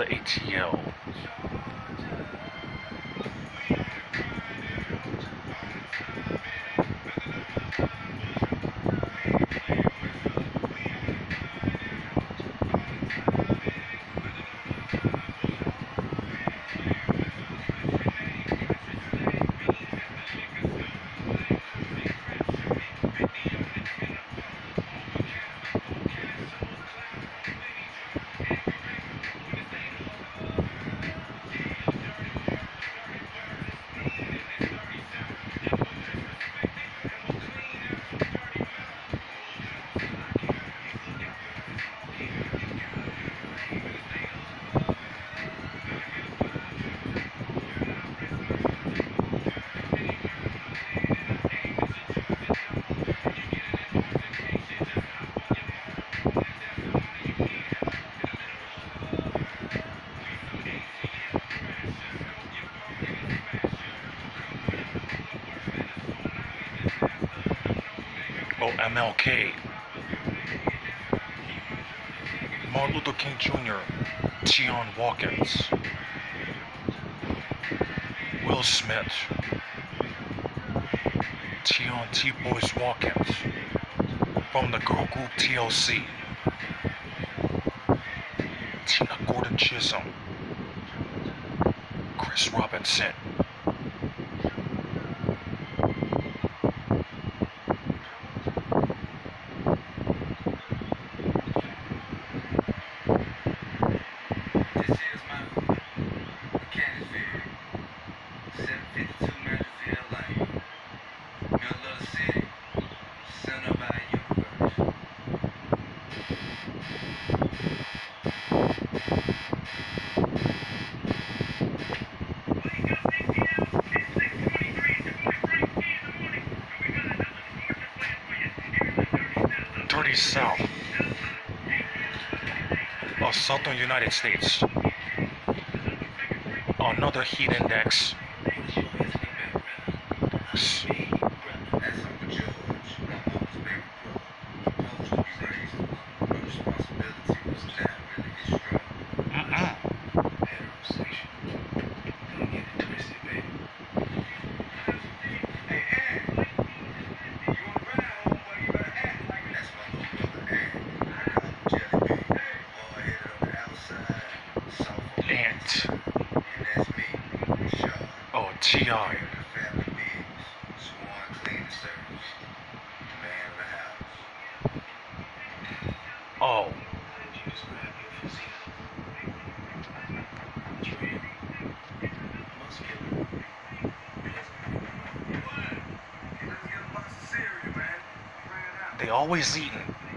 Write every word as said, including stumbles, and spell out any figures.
A T L. Oh, M L K, Martin Luther King Junior, Tion Watkins, Will Smith, Tion T-Boys Watkins, from the girl group T L C, Tina Gordon Chisholm, Chris Robinson. Dirty South of Southern United States. Another heat index. Oh, T I. Oh. They always eating.